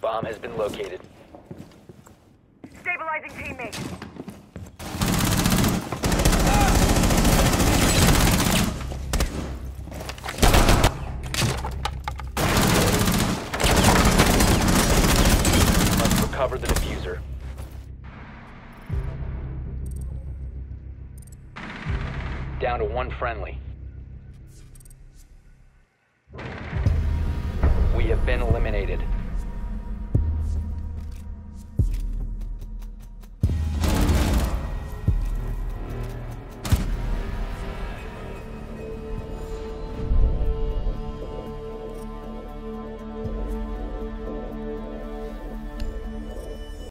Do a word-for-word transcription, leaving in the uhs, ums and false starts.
bomb has been located. Stabilizing teammates. Must recover the diffuser. Down to one friendly. We have been eliminated.